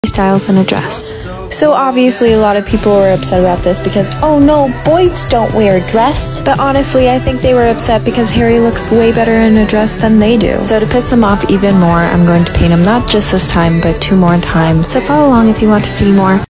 styles in a dress. So obviously a lot of people were upset about this because, oh no, boys don't wear a dress. But honestly, I think they were upset because Harry looks way better in a dress than they do. So to piss them off even more, I'm going to paint him not just this time, but 2 more times. So follow along if you want to see more.